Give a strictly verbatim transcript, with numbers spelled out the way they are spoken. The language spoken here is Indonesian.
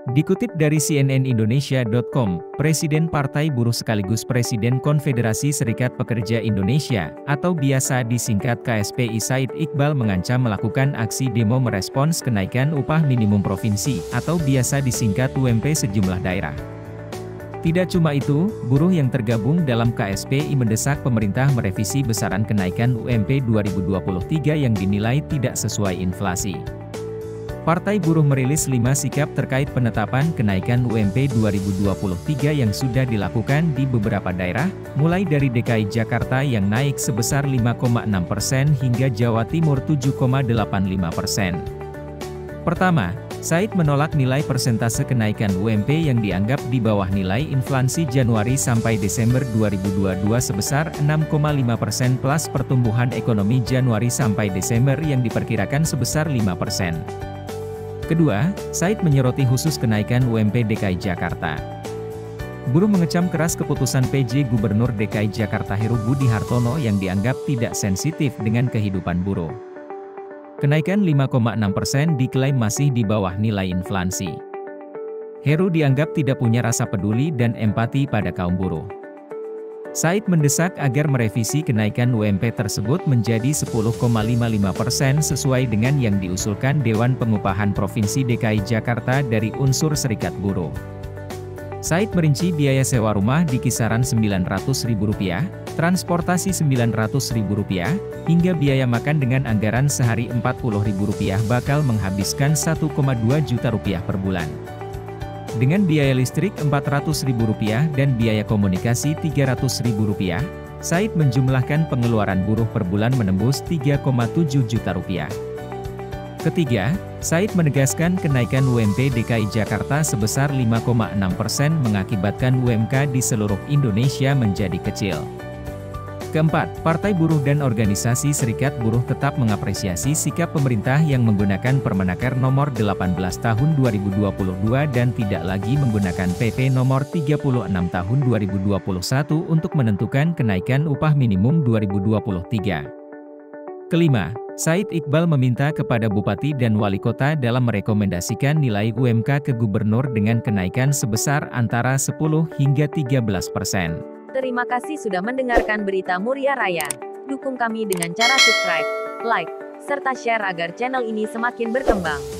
Dikutip dari C N N Indonesia titik com, Presiden Partai Buruh sekaligus Presiden Konfederasi Serikat Pekerja Indonesia, atau biasa disingkat K S P I Said Iqbal mengancam melakukan aksi demo merespons kenaikan upah minimum provinsi, atau biasa disingkat U M P sejumlah daerah. Tidak cuma itu, buruh yang tergabung dalam K S P I mendesak pemerintah merevisi besaran kenaikan U M P dua ribu dua puluh tiga yang dinilai tidak sesuai inflasi. Partai Buruh merilis lima sikap terkait penetapan kenaikan U M P dua ribu dua puluh tiga yang sudah dilakukan di beberapa daerah, mulai dari D K I Jakarta yang naik sebesar lima koma enam persen hingga Jawa Timur tujuh koma delapan lima persen. Pertama, Said menolak nilai persentase kenaikan U M P yang dianggap di bawah nilai inflasi Januari sampai Desember dua ribu dua puluh dua sebesar enam koma lima persen plus pertumbuhan ekonomi Januari sampai Desember yang diperkirakan sebesar lima persen. Kedua, Said menyoroti khusus kenaikan U M P D K I Jakarta. Buruh mengecam keras keputusan P J Gubernur D K I Jakarta Heru Budi Hartono yang dianggap tidak sensitif dengan kehidupan buruh. Kenaikan lima koma enam persen diklaim masih di bawah nilai inflasi. Heru dianggap tidak punya rasa peduli dan empati pada kaum buruh. Said mendesak agar merevisi kenaikan U M P tersebut menjadi sepuluh koma lima lima persen sesuai dengan yang diusulkan Dewan Pengupahan Provinsi D K I Jakarta dari unsur serikat buruh. Said merinci biaya sewa rumah di kisaran sembilan ratus ribu rupiah, transportasi sembilan ratus ribu rupiah, hingga biaya makan dengan anggaran sehari empat puluh ribu rupiah bakal menghabiskan satu koma dua juta rupiah per bulan. Dengan biaya listrik empat ratus ribu rupiah dan biaya komunikasi tiga ratus ribu rupiah, Said menjumlahkan pengeluaran buruh per bulan menembus tiga koma tujuh juta rupiah. Ketiga, Said menegaskan kenaikan U M P D K I Jakarta sebesar lima koma enam persen mengakibatkan U M K di seluruh Indonesia menjadi kecil. Keempat, Partai Buruh dan Organisasi Serikat Buruh tetap mengapresiasi sikap pemerintah yang menggunakan Permenaker nomor delapan belas tahun dua ribu dua puluh dua dan tidak lagi menggunakan P P nomor tiga puluh enam tahun dua ribu dua puluh satu untuk menentukan kenaikan upah minimum dua ribu dua puluh tiga. Kelima, Said Iqbal meminta kepada Bupati dan Wali Kota dalam merekomendasikan nilai U M K ke Gubernur dengan kenaikan sebesar antara sepuluh hingga tiga belas persen. Terima kasih sudah mendengarkan berita Muria Raya. Dukung kami dengan cara subscribe, like, serta share agar channel ini semakin berkembang.